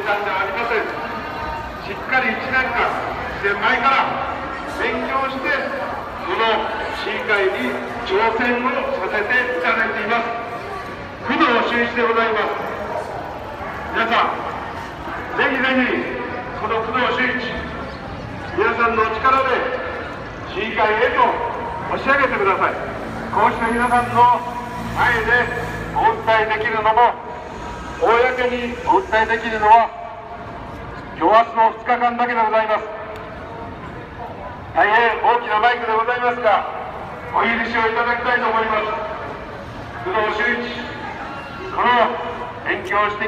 たんではありません。しっかり1年間、前から勉強して、この市議会に挑戦をさせていただいています。工藤俊一でございます。皆さん、ぜひぜひ、この工藤俊一、皆さんの力で市議会へと押し上げてください。こうして皆さんの前でお訴えできるのも、公にお訴えできるのは、今日明日の2日間だけでございます。大変大きなマイクでございますが、お許しをいただきたいと思います。工藤俊一、この勉強をして